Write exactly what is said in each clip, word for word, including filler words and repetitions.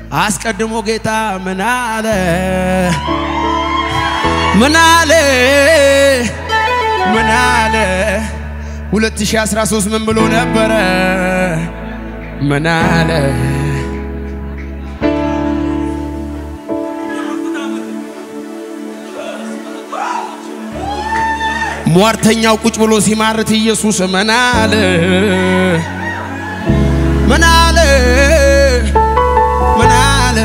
አስቀድሞ ጌታ ምን አለ ምን አለ ምን አለ ሁለት ሺህ አስራ ሶስት ምን ብሎ ነበር ምን አለ ሟርተኛው ቁጭ ብሎ ሲማርት ኢየሱስ ምን አለ ምን አለ ምን አለ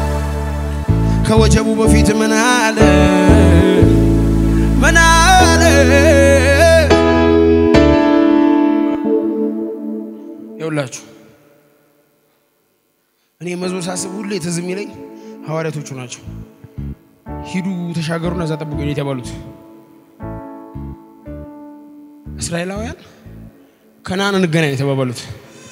ከወጀቡ በፊት ምን አለ ምን አለ ይውላችሁ እኔ መዝሙር ሳስብ ሁሌ ትዝ የሚለኝ ሐዋርያቶቹ ናቸው ሂዱ ተሻገሩና እዛ ጠብቁኝ የተባሉት እስራኤላውያን ከነዓን እንገናኝ የተባባሉት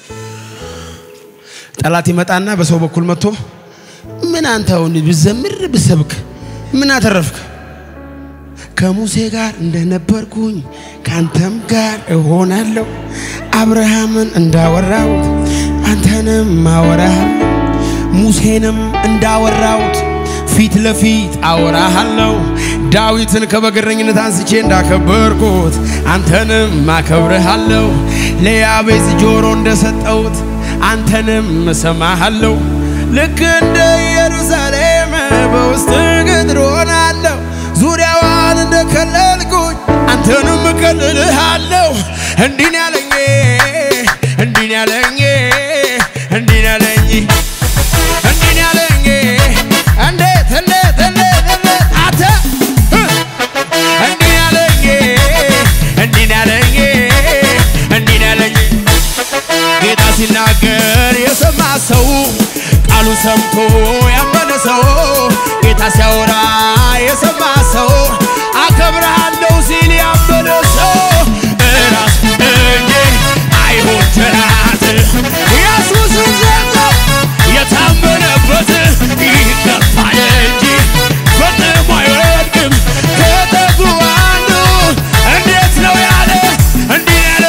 ጠላት ይመጣና በሰው በኩል መጥቶ ምን አንተው ብዘምር ብሰብክ ምን አተረፍክ ከሙሴ ጋር እንደነበርኩኝ ካንተም ጋር እሆናለሁ አብርሃምን እንዳወራሁት አንተንም ማወራህ ሙሴንም እንዳወራሁት ፊት ለፊት አወራሃለሁ ዳዊትን ከበግረኝነት አንስቼ እንዳከበርኩት አንተንም ማከብርሃለሁ ለያቤጽ ጆሮ እንደሰጠሁት አንተንም ሰማሃለሁ ልክ እንደ ኢየሩሳሌም በውስጥ ግድር ሆናለሁ ዙሪያዋን እንደከለልኩኝ አንተንም እከልልሃለሁ እንዲህ ያለኝ እንዲህ ያለኝ እንዲህ ያለኝ እንዲህ ያለኝ እንዴት እንዴት እንዴት አተ እንዲህ ያለኝ እንዲህ ያለኝ እንዲህ ያለኝ ጌታ ሲናገር የሰማ ሰው ቃሉ ሰምቶ ያመነ ሰው ጌታ ሲያወራ የሰማ ሰው አከብርሃለሁ ሲል ያመነ ሰው እራስ እንጂ አይሆን ጀራት ኢየሱስ ዘንዶ የታመነበት ይከፋል እንጂ ፈጽሞ አይወድቅም ከተጉ አንዱ እንዴት ነው ያለ እንዲህ ያለ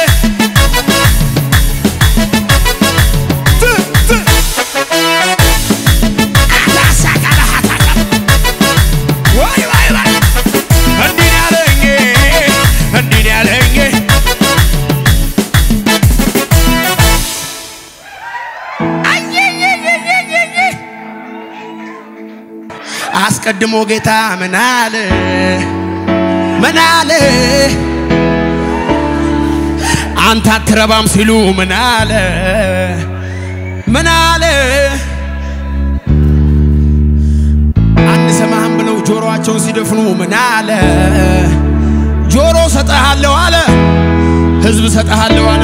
አስቀድሞ ጌታ ምን አለ ምን አለ አንተ አትረባም ሲሉ ምን አለ ምን አለ አንሰማህም ብለው ጆሮአቸውን ሲደፍኑ ምን አለ ጆሮ ሰጠሃለሁ አለ ህዝብ ሰጠሃለሁ አለ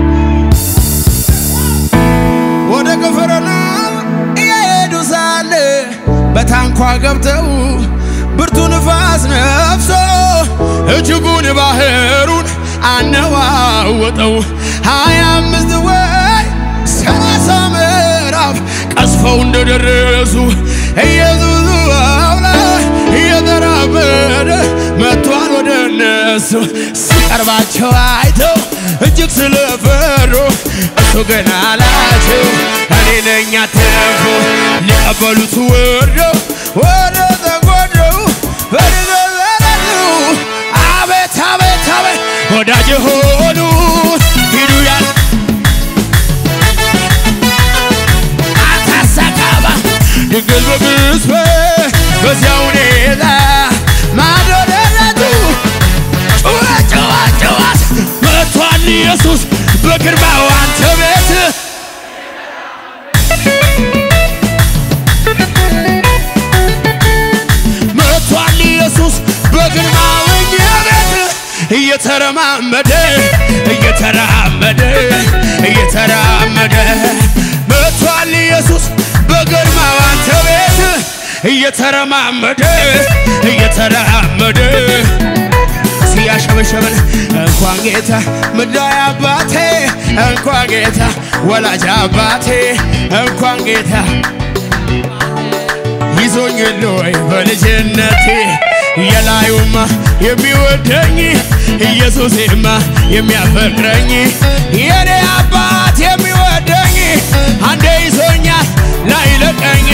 ወደ ከፈረናው እየሄዱ ሳለ በታንኳ ገብተው ብርቱ ንፋስ ነፍሶ እጅጉን ባህሩን አነዋወጠው ሃያ አምስት ወይ ሰላሳ ምዕራፍ ቀስፈው እንደደረሱ ኢየሱስ አውላ እየተራመደ መጥቷል ወደ እነሱ ሲቀርባቸው አይተው እጅግ ስለፈሩ እሱ ግን አላቸው እኔ ነኝ አትፍሩ ሊቀበሉት ወርደው ወደ ተጎደው በድገበረሉ አቤት አቤት አቤት ወዳጅ ሆኑ ሂዱ ያል አታሳካባ ድንግል በግስበ በዚያው ሁኔታ ማዶ ደረቱ ጩኸ ጩኸ ጩኸት መጥቷል ኢየሱስ በግርማው አንተ ቤት መጥቷል ኢየሱስ በግርማው እኛ ቤት እየተረማመደ እየተራመደ እየተራመደ መጥቷል ኢየሱስ በግርማው አንተ ቤት እየተረማመደ እየተራመደ ሲያሸበሸበን እንኳን ጌታ ምድራዊ አባቴ እንኳን ጌታ ወላጅ አባቴ እንኳን ጌታ ይዞኝ ለይ በልጅነቴ የላዩማ የሚወደኝ ኢየሱስማ የሚያፈቅረኝ የኔ አባት የሚወደኝ አንዴ ይዞኛል ላይለቀኝ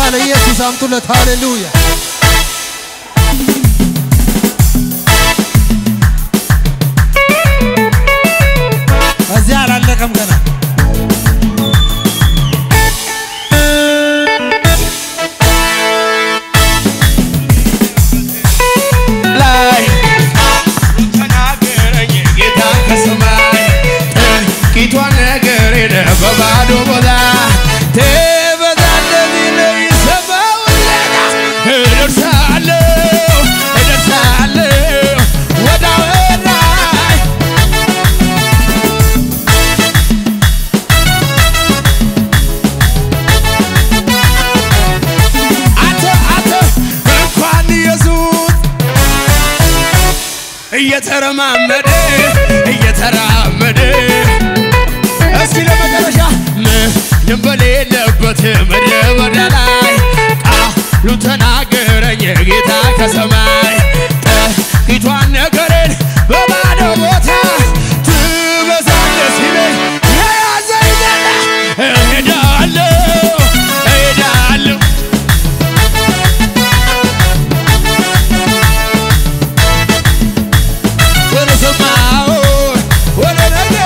ለኢየሱስ አምጡለት ሃሌሉያ እዚያ አላለቀም ገና ላይ ተናገረኝ ጌታ ከሰማይ ጥቂቷን ነገሬን በባዶ ቦታ ተበዛለልኝ ሰማውለታ እደርሳለሁ እደርሳለሁ ወደ ወዳይ አተ አተ እንኳን ኢየሱስ እየተረማመደ እየተራመደ እስኪ ለመጨረሻ ምንም በሌለበት ምድረ በዳ ላይ ቃሉ ተናገረኝ ጌታ ከሰማይ ጥቂቷን ነገሬን በባዶ ቦታ ትበዛለህ ሲለኝ የያዘኝ ገና እሄዳለሁ እሄዳለሁ ወደ ሰማው ወደ ነገሬ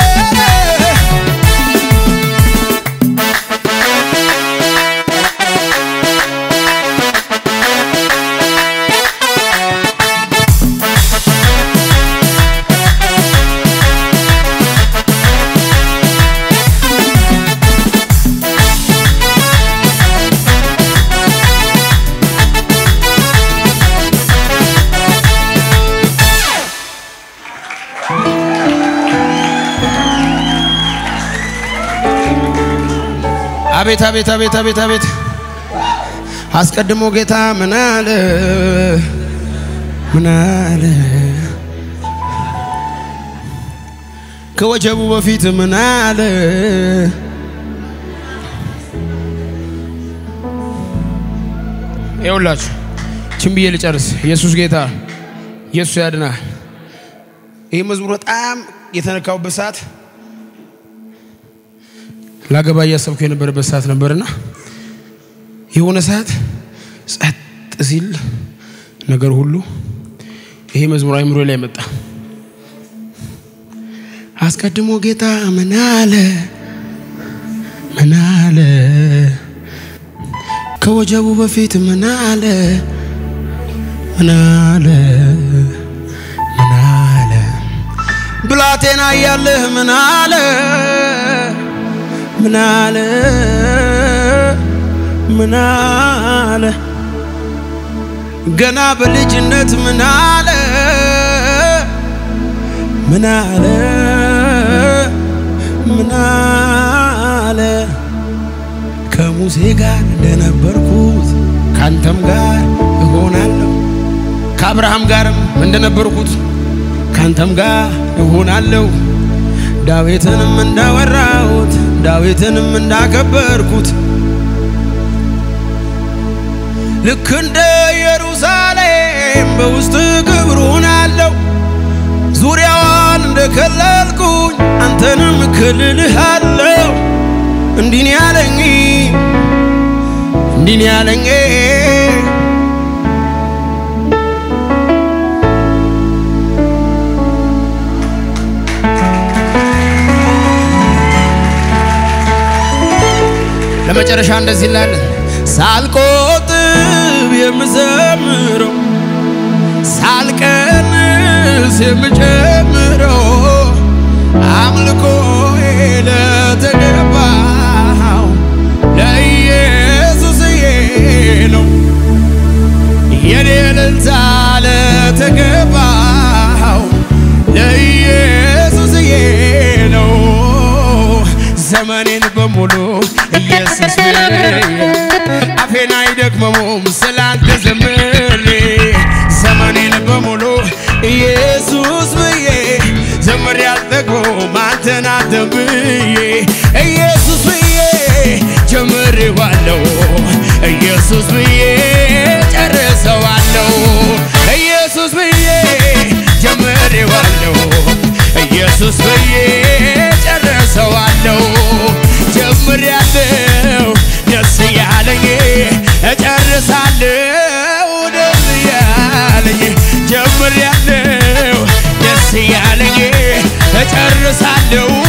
አቤት አቤት አቤት አቤት አቤት አስቀድሞ ጌታ ምን አለ ምን አለ ከወጀቡ በፊት ምን አለ ይኸውላችሁ ችን ብዬ ልጨርስ ኢየሱስ ጌታ ኢየሱስ ያድናል ይህ መዝሙር በጣም የተነካውበት ሰዓት ላገባ ያሰብኩ የነበረበት ሰዓት ነበርና የሆነ ሰዓት ጸጥ ሲል ነገር ሁሉ ይሄ መዝሙር አይምሮ ላይ መጣ አስቀድሞ ጌታ ምን አለ ምን አለ ከወጀቡ በፊት ምን አለ ምን አለ ምን አለ ብላቴና ያለህ ምን አለ ምን አለ ምን አለ ገና በልጅነት ምን አለ ምን አለ ምን አለ ከሙሴ ጋር እንደነበርኩት ካንተም ጋር እሆናለሁ ከአብርሃም ጋርም እንደነበርኩት ካንተም ጋር እሆናለሁ ዳዊትንም እንዳወራሁት ዳዊትንም እንዳከበርኩት ልክ እንደ ኢየሩሳሌም በውስጥ ክብር ሆናለሁ ዙሪያዋን እንደከለልኩኝ አንተንም እከልልሃለሁ እንዲህ ነው ያለኝ እንዲህ ነው ያለኝ ለመጨረሻ እንደዚህ ይላል ሳልቆጥብ የምዘምረው ሳልቀንስ የምጀምረው አምልኮዬ ለተገባው ለኢየሱስዬ ነው የኔ እልልታ ለተገባው ለኢየሱስዬ ነው ዘመኔን በሙሉ ኢየሱስ ብዬ አፌን አይደክመውም ስላንተ ዘምሬ ዘመኔን በሙሉ ኢየሱስ ብዬ ዘምሬ አልጠግበውም አንተን አንተን ብዬ ኢየሱስ ብዬ ጀምሬዋለሁ ኢየሱስ ብዬ ጨርሰዋለሁ ኢየሱስ ብዬ ጀምሬዋለሁ ኢየሱስ ብዬ ጨርሰዋለሁ ጀምሬያለሁ ደስ ያለኝ አለው